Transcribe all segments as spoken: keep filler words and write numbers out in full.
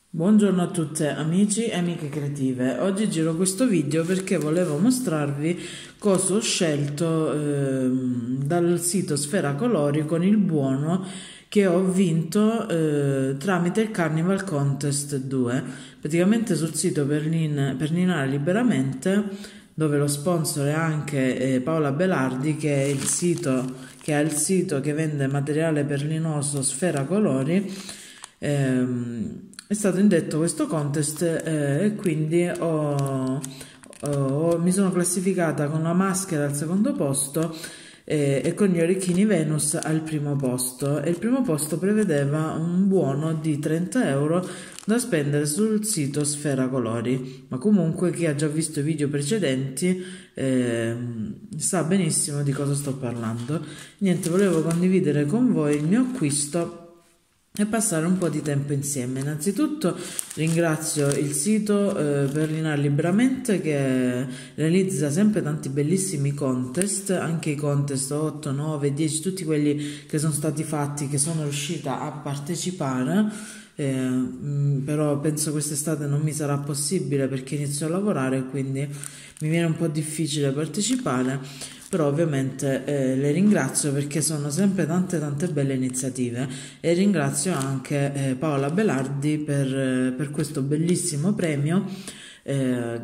Buongiorno a tutte amici e amiche creative. Oggi giro questo video perché volevo mostrarvi cosa ho scelto ehm, dal sito Sfera Colori con il buono che ho vinto eh, tramite il Carnival Contest due. Praticamente sul sito Pernin, Perninare Liberamente, dove lo sponsor è anche eh, Paola Belardi, che è il sito che ha il sito che vende materiale perlinoso Sfera Colori. Ehm, è stato indetto questo contest eh, e quindi ho, ho- mi sono classificata con la maschera al secondo posto eh, e con gli orecchini Venus al primo posto, e il primo posto prevedeva un buono di trenta euro da spendere sul sito Sfera Colori, ma comunque chi ha già visto i video precedenti eh, sa benissimo di cosa sto parlando. Niente, volevo condividere con voi il mio acquisto e passare un po' di tempo insieme. Innanzitutto ringrazio il sito eh, Perlinare Liberamente, che realizza sempre tanti bellissimi contest, anche i contest otto, nove, dieci, tutti quelli che sono stati fatti, che sono riuscita a partecipare. Eh, mh, però penso quest'estate non mi sarà possibile perché inizio a lavorare, quindi mi viene un po' difficile partecipare, però ovviamente eh, le ringrazio perché sono sempre tante tante belle iniziative, e ringrazio anche eh, Paola Belardi per, eh, per questo bellissimo premio, eh,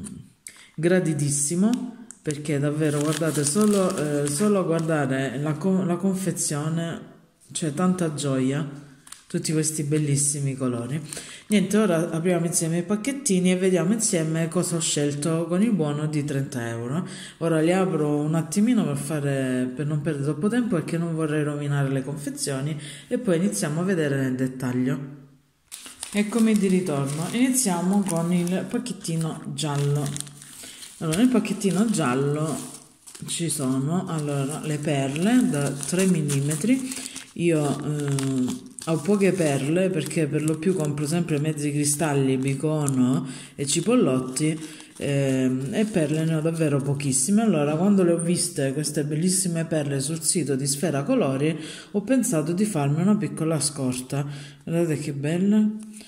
graditissimo, perché davvero guardate, solo, eh, solo a guardare la, co- la confezione c'è tanta gioia, tutti questi bellissimi colori. Niente, ora apriamo insieme i pacchettini e vediamo insieme cosa ho scelto con il buono di trenta euro. Ora li apro un attimino per fare, per non perdere troppo tempo, perché non vorrei rovinare le confezioni, e poi iniziamo a vedere nel dettaglio. Eccomi di ritorno. Iniziamo con il pacchettino giallo. Allora, nel pacchettino giallo ci sono allora le perle da tre millimetri. Io eh, ho poche perle perché per lo più compro sempre mezzi cristalli, bicono e cipollotti, eh, e perle ne ho davvero pochissime. Allora, quando le ho viste queste bellissime perle sul sito di Sfera Colori, ho pensato di farmi una piccola scorta. Guardate che belle,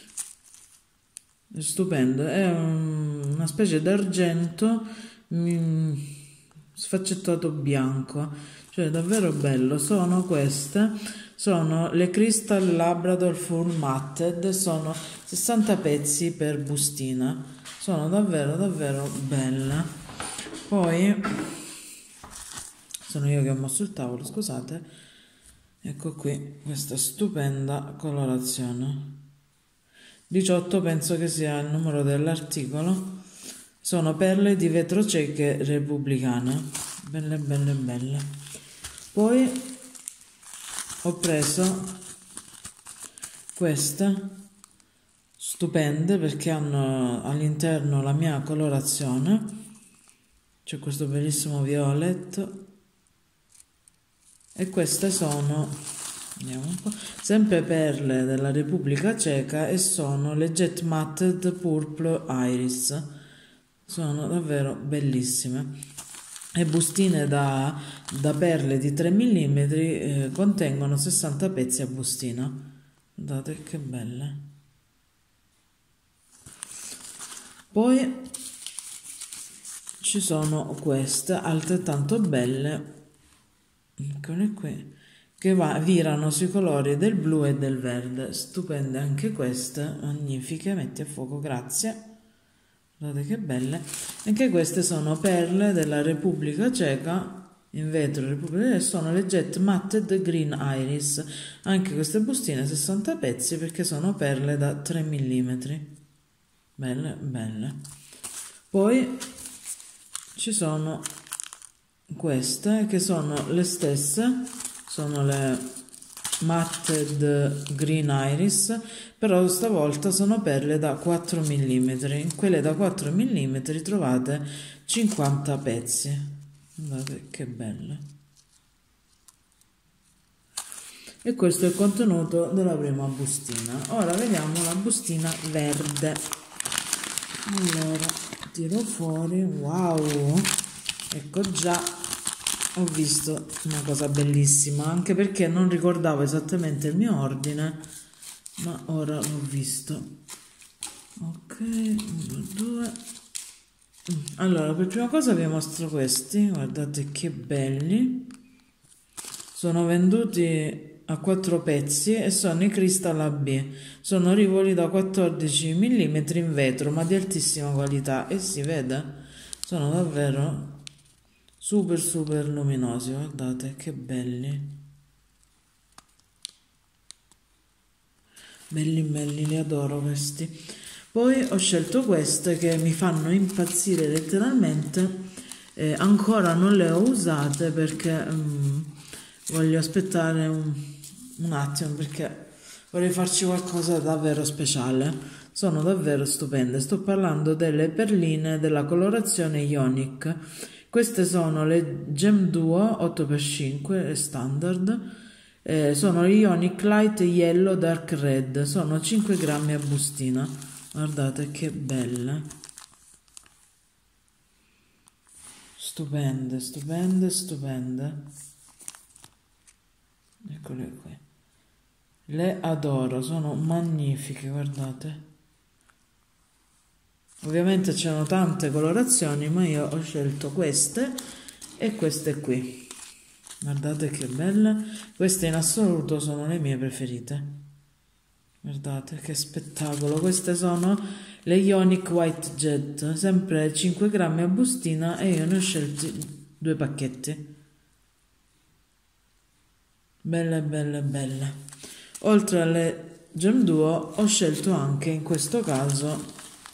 è stupendo, è un- una specie d'argento mm, sfaccettato bianco, cioè davvero bello. Sono queste, sono le Crystal Labrador Full Matted, sono sessanta pezzi per bustina, sono davvero davvero belle. Poi sono io che ho mosso il tavolo, scusate. Ecco qui questa stupenda colorazione. diciotto penso che sia il numero dell'articolo. Sono perle di vetro cieche repubblicane, belle belle belle. Poi ho preso queste stupende perché hanno all'interno la mia colorazione. C'è questo bellissimo violetto, e queste sono, vediamo un po', sempre perle della Repubblica Ceca, e sono le Jet Matted Purple Iris. Sono davvero bellissime. Le bustine da, da perle di tre millimetri eh, contengono sessanta pezzi a bustina. Guardate che belle. Poi ci sono queste altrettanto belle, eccole qui, che va, virano sui colori del blu e del verde. Stupende anche queste, magnifiche. Metti a fuoco, grazie. Guardate che belle. Anche queste sono perle della Repubblica Ceca, in vetro Repubblica, e sono le Jet Matted Green Iris. Anche queste bustine sessanta pezzi perché sono perle da tre millimetri. Belle belle. Poi ci sono queste che sono le stesse, sono le Matted Green Iris, però stavolta sono perle da quattro millimetri. In quelle da quattro millimetri trovate cinquanta pezzi. Guardate che belle. E questo è il contenuto della prima bustina. Ora vediamo la bustina verde. Allora tiro fuori, wow, ecco, già ho visto una cosa bellissima, anche perché non ricordavo esattamente il mio ordine, ma ora l'ho visto. Ok, uno, due. Allora, per prima cosa vi mostro questi, guardate che belli. Sono venduti a quattro pezzi e sono i Crystal A B. Sono rivoli da quattordici millimetri in vetro, ma di altissima qualità, e si vede, sono davvero super super luminosi, guardate che belli. Belli belli, li adoro questi. Poi ho scelto queste che mi fanno impazzire letteralmente. Eh, ancora non le ho usate perché um, voglio aspettare un, un attimo, perché vorrei farci qualcosa davvero speciale. Sono davvero stupende. Sto parlando delle perline della colorazione Ionic. Queste sono le Gem Duo otto per cinque standard. Eh, sono Ionic Light Yellow Dark Red, sono cinque grammi a bustina. Guardate che belle, stupende, stupende, stupende. Eccole qui, le adoro, sono magnifiche, guardate. Ovviamente c'erano tante colorazioni, ma io ho scelto queste e queste qui. Guardate che belle, queste in assoluto sono le mie preferite. Guardate che spettacolo, queste sono le Ionic White Jet, sempre cinque grammi a bustina, e io ne ho scelti due pacchetti. Belle belle belle. Oltre alle Gem Duo ho scelto anche in questo caso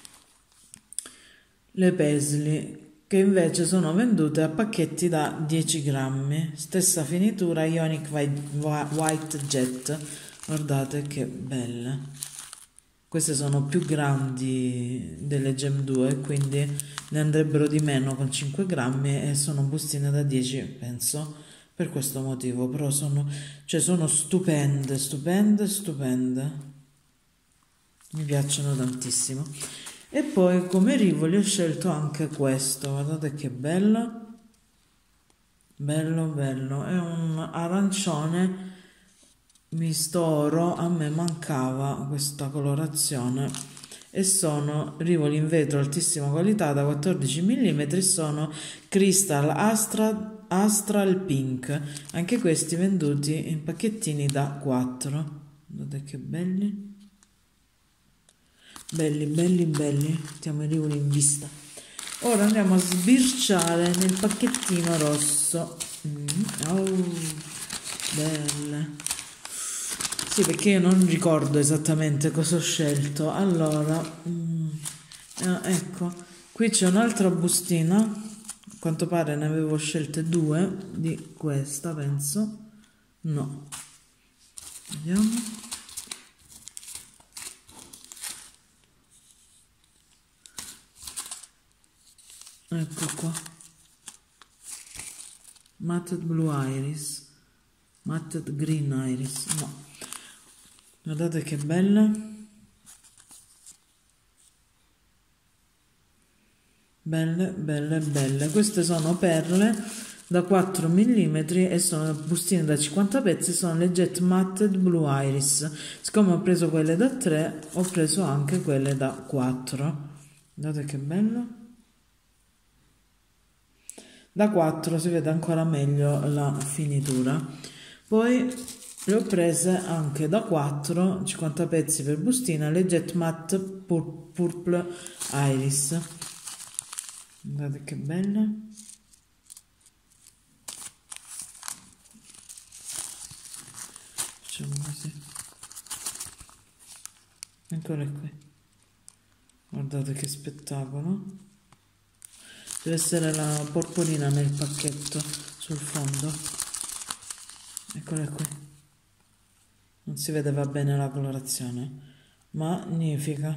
le Paisley, che invece sono vendute a pacchetti da dieci grammi, stessa finitura Ionic White Jet. Guardate che belle, queste sono più grandi delle Gem Duo, quindi ne andrebbero di meno con cinque grammi, e sono bustine da dieci, penso, per questo motivo. Però sono, cioè sono stupende, stupende, stupende, mi piacciono tantissimo. E poi come rivoli ho scelto anche questo, guardate che bello, bello bello, è un arancione misto oro, a me mancava questa colorazione, e sono rivoli in vetro altissima qualità da quattordici millimetri, sono Crystal Astra, Astral Pink, anche questi venduti in pacchettini da quattro. Guardate che belli. Belli, belli, belli. Mettiamo i rivoli in vista. Ora andiamo a sbirciare nel pacchettino rosso. Mm. Oh, belle. Sì, perché io non ricordo esattamente cosa ho scelto. Allora, mm, eh, ecco, qui c'è un'altra bustina. A quanto pare ne avevo scelte due di questa, penso. No. Vediamo. Ecco qua, Matted Blue Iris, Matted Green Iris, no, guardate che belle, belle, belle, belle. Queste sono perle da quattro millimetri e sono bustine da cinquanta pezzi, sono le Jet Matted Blue Iris. Siccome ho preso quelle da tre, ho preso anche quelle da quattro, guardate che bello. Da quattro si vede ancora meglio la finitura. Poi le ho prese anche da quattro, cinquanta pezzi per bustina, le Jet Matte Pur Purple Iris. Guardate che belle. Facciamo così. Eccole qui. Guardate che spettacolo. Deve essere la porpolina nel pacchetto sul fondo. Eccola qui. Non si vede, va bene la colorazione. Magnifica.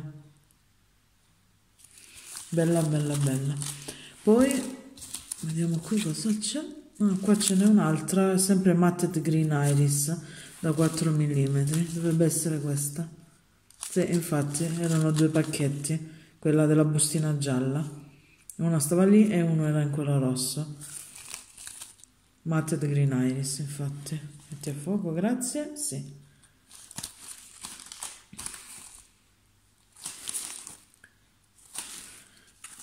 Bella, bella, bella. Poi vediamo qui cosa c'è. Ah, qua ce n'è un'altra, sempre Matted Green Iris da quattro millimetri. Dovrebbe essere questa. Sì, infatti erano due pacchetti, quella della bustina gialla. Una stava lì e uno era in quello rosso. Matted Green Iris, infatti. Metti a fuoco, grazie. Sì.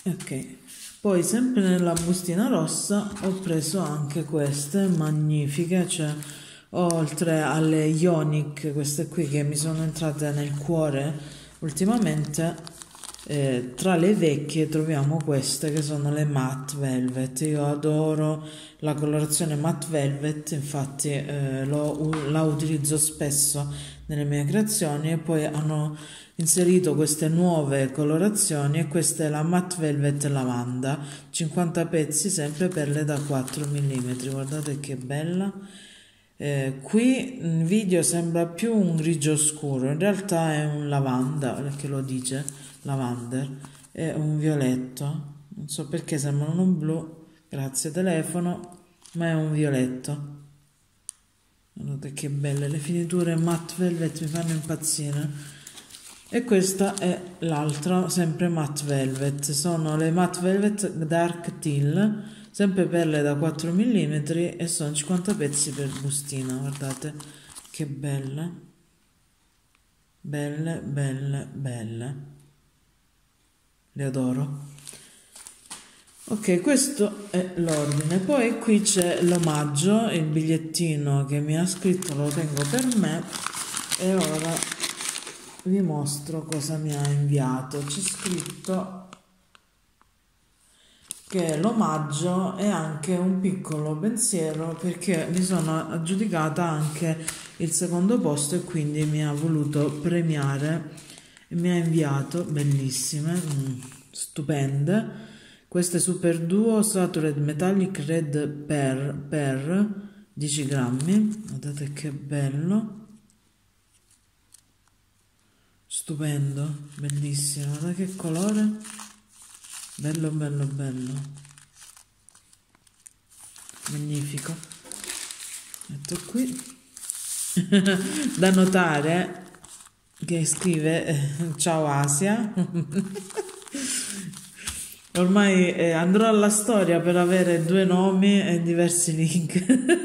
Ok, poi sempre nella bustina rossa ho preso anche queste magnifiche, cioè oltre alle Ionic, queste qui che mi sono entrate nel cuore ultimamente, eh, tra le vecchie troviamo queste che sono le matte velvet. Io adoro la colorazione matte velvet, infatti eh, lo, la utilizzo spesso nelle mie creazioni, e poi hanno inserito queste nuove colorazioni, e questa è la matte velvet lavanda, cinquanta pezzi, sempre perle da quattro millimetri. Guardate che bella. Eh, qui in video sembra più un grigio scuro, in realtà è un lavanda, perché lo dice lavander, è un violetto, non so perché sembrano un blu, grazie telefono, ma è un violetto. Guardate che belle le finiture matte velvet, mi fanno impazzire. E questa è l'altra, sempre matte velvet, sono le matte velvet dark teal, sempre perle da quattro millimetri, e sono cinquanta pezzi per bustina. Guardate che belle, belle, belle, belle, le adoro. Ok, questo è l'ordine. Poi qui c'è l'omaggio, il bigliettino che mi ha scritto, lo tengo per me, e ora vi mostro cosa mi ha inviato. C'è scritto che l'omaggio è anche un piccolo pensiero, perché mi sono aggiudicata anche il secondo posto e quindi mi ha voluto premiare e mi ha inviato bellissime, mm, stupende, queste Super Duo Satured Metallic Red per, per dieci grammi. Guardate che bello, stupendo, bellissimo, guarda che colore, bello bello bello, magnifico. Metto qui. Da notare che scrive eh, ciao Asia. Ormai eh, andrò alla storia per avere due nomi e diversi link.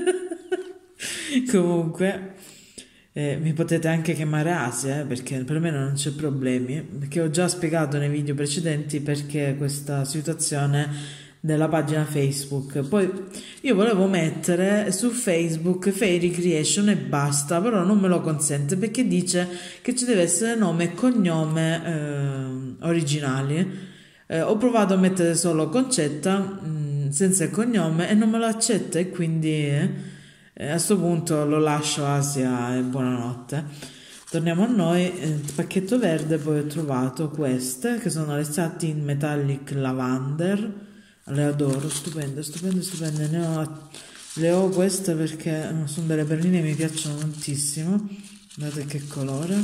Comunque eh, mi potete anche chiamare Asia, eh, perché per me non c'è problemi, perché ho già spiegato nei video precedenti perché questa situazione della pagina Facebook. Poi io volevo mettere su Facebook Fairy Creation e basta, però non me lo consente perché dice che ci deve essere nome e cognome eh, originali. Eh, ho provato a mettere solo Concetta mh, senza il cognome e non me lo accetta, e quindi eh, a questo punto lo lascio Asia e buonanotte. Torniamo a noi. Il pacchetto verde, poi ho trovato queste che sono le Satin Metallic Lavender, le adoro, stupende, stupende, stupende. Ne ho, le ho queste perché sono delle perline che mi piacciono tantissimo. Guardate che colore,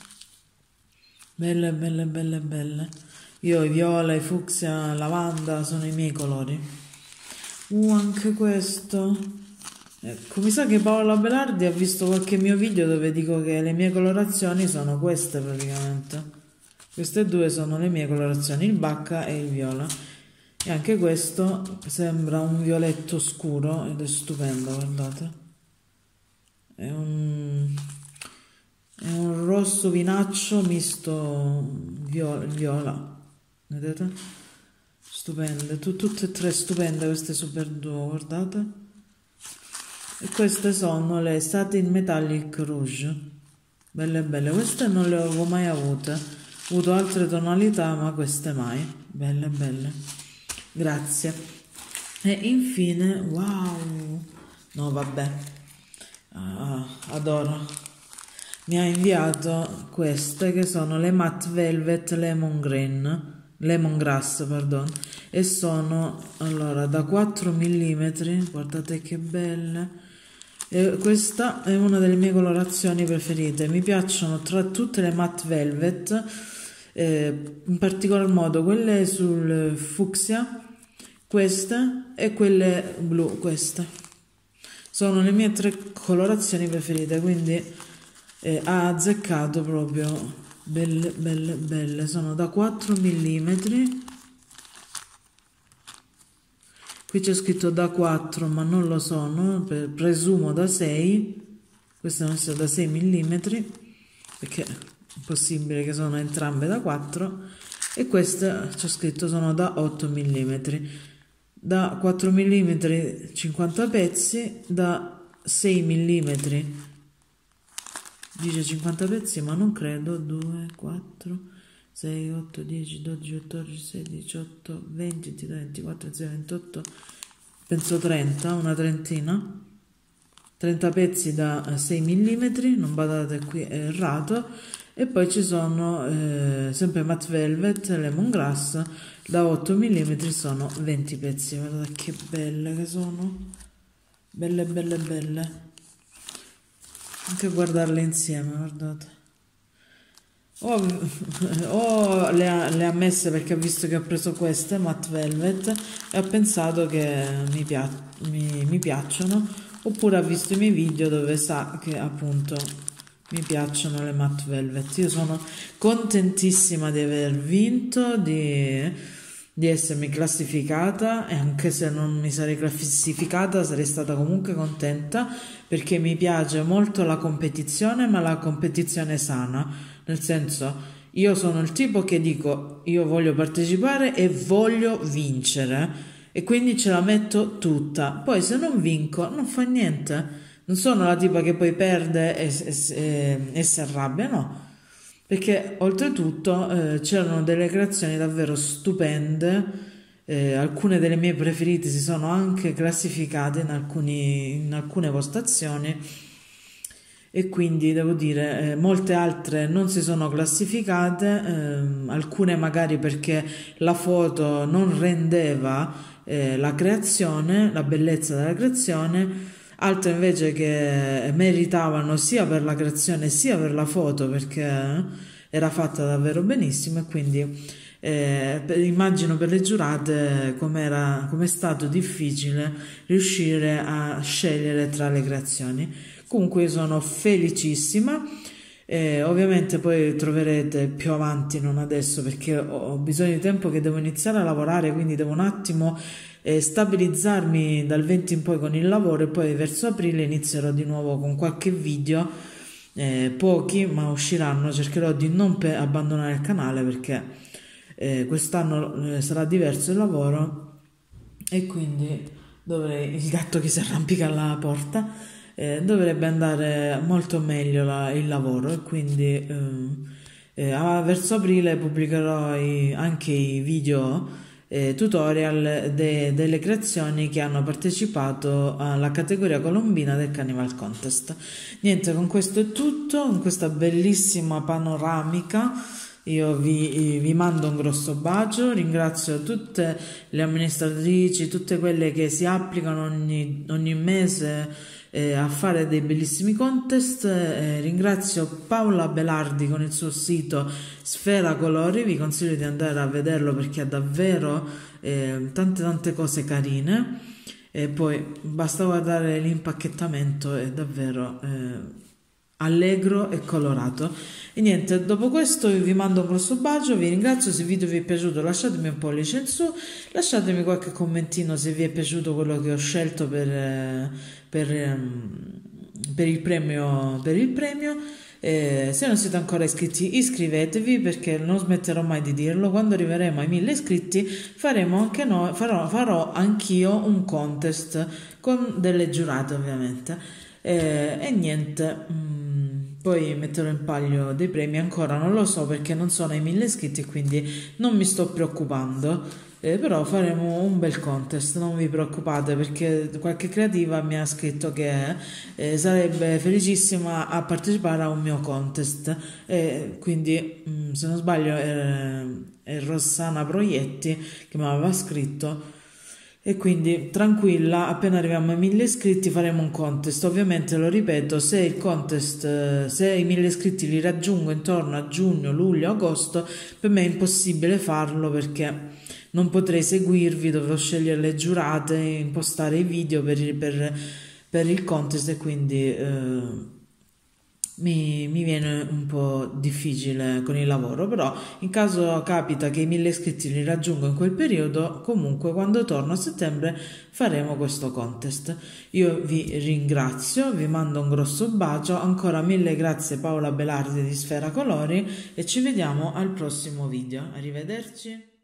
belle, belle, belle, belle. Io i viola, i fucsia, lavanda sono i miei colori. Uh, anche questo. Ecco, mi sa che Paola Belardi ha visto qualche mio video dove dico che le mie colorazioni sono queste praticamente. Queste due sono le mie colorazioni, il bacca e il viola. E anche questo sembra un violetto scuro ed è stupendo, guardate. È un, è un rosso vinaccio misto viola. viola. Vedete? Stupende, Tut tutte e tre stupende queste Super Duo, guardate. E queste sono le Satin Metallic Rouge, belle belle, queste non le avevo mai avute, ho avuto altre tonalità ma queste mai, belle belle, grazie. E infine, wow, no vabbè, ah, adoro, mi ha inviato queste che sono le Matte Velvet Lemon Green, Lemongrass, pardon, e sono allora da quattro millimetri, guardate che belle. E questa è una delle mie colorazioni preferite, mi piacciono tra tutte le matte velvet, eh, in particolar modo quelle sul fucsia, queste, e quelle blu, queste sono le mie tre colorazioni preferite, quindi eh, ha azzeccato proprio. Belle, belle, belle, sono da quattro millimetri, qui c'è scritto da quattro ma non lo sono, presumo da sei, queste devono essere da sei millimetri perché è possibile che sono entrambe da quattro, e queste c'è scritto sono da otto millimetri, da quattro millimetri cinquanta pezzi, da sei millimetri dice cinquanta pezzi, ma non credo. Due, quattro, sei, otto, dieci, dodici, quattordici, sedici, diciotto, venti, ventidue, ventiquattro, ventotto, penso trenta, una trentina, trenta pezzi da sei millimetri, non badate qui è errato. E poi ci sono eh, sempre matte velvet lemongrass da otto millimetri, sono venti pezzi. Guardate che belle che sono, belle belle belle, anche guardarle insieme, guardate. Ho, ho le, ha, le ha messe perché ho visto che ho preso queste matte velvet e ho pensato che mi, pia mi, mi piacciono, oppure ha visto i miei video dove sa che appunto mi piacciono le matte velvet. Io sono contentissima di aver vinto, di, di essermi classificata, e anche se non mi sarei classificata sarei stata comunque contenta, perché mi piace molto la competizione, ma la competizione sana, nel senso, io sono il tipo che dico io voglio partecipare e voglio vincere, e quindi ce la metto tutta. Poi se non vinco non fa niente, non sono la tipa che poi perde e, e, e si arrabbia, no, perché oltretutto eh, c'erano delle creazioni davvero stupende, eh, alcune delle mie preferite si sono anche classificate in, alcuni, in alcune postazioni, e quindi devo dire eh, molte altre non si sono classificate, eh, alcune magari perché la foto non rendeva eh, la creazione, la bellezza della creazione, altre invece che meritavano sia per la creazione sia per la foto, perché era fatta davvero benissimo. E quindi eh, per, immagino per le giurate com'era, com'è stato difficile riuscire a scegliere tra le creazioni. Comunque io sono felicissima. Eh, ovviamente poi troverete più avanti, non adesso perché ho, ho bisogno di tempo, che devo iniziare a lavorare, quindi devo un attimo eh, stabilizzarmi dal venti in poi con il lavoro, e poi verso aprile inizierò di nuovo con qualche video, eh, pochi ma usciranno. Cercherò di non abbandonare il canale perché eh, quest'anno eh, sarà diverso il lavoro, e quindi dovrei, il gatto che si arrampica alla porta, Eh, dovrebbe andare molto meglio la, il lavoro, e quindi eh, eh, a, verso aprile pubblicherò i, anche i video eh, tutorial de, delle creazioni che hanno partecipato alla categoria colombina del Carnival Contest. Niente, con questo è tutto, con questa bellissima panoramica io vi, vi mando un grosso bacio, ringrazio tutte le amministratrici, tutte quelle che si applicano ogni, ogni mese Eh, a fare dei bellissimi contest. Eh, ringrazio Paola Belardi con il suo sito Sfera Colori, vi consiglio di andare a vederlo perché ha davvero eh, tante tante cose carine, e poi basta guardare l'impacchettamento, è davvero eh, allegro e colorato. E niente, dopo questo vi mando un grosso bacio, vi ringrazio. Se il video vi è piaciuto lasciatemi un pollice in su, lasciatemi qualche commentino se vi è piaciuto quello che ho scelto per, per, per il premio, per il premio. Eh, se non siete ancora iscritti iscrivetevi, perché non smetterò mai di dirlo, quando arriveremo ai mille iscritti faremo anche noi, farò, farò anch'io un contest con delle giurate ovviamente. Eh, e niente, mh, poi metterò in palio dei premi, ancora non lo so perché non sono ai mille iscritti, quindi non mi sto preoccupando, eh, però faremo un bel contest, non vi preoccupate, perché qualche creativa mi ha scritto che eh, sarebbe felicissima a partecipare a un mio contest, eh, quindi mh, se non sbaglio è, è Rossana Proietti che mi aveva scritto. E quindi tranquilla, appena arriviamo ai mille iscritti faremo un contest. Ovviamente lo ripeto, se il contest, se i mille iscritti li raggiungo intorno a giugno, luglio, agosto, per me è impossibile farlo perché non potrei seguirvi, dovrò scegliere le giurate, impostare i video per il, per, per il contest, e quindi eh, mi, mi viene un po' difficile con il lavoro, però in caso capita che i mille iscritti li raggiungo in quel periodo, comunque quando torno a settembre faremo questo contest. Io vi ringrazio, vi mando un grosso bacio, ancora mille grazie Paola Belardi di Sfera Colori e ci vediamo al prossimo video. Arrivederci.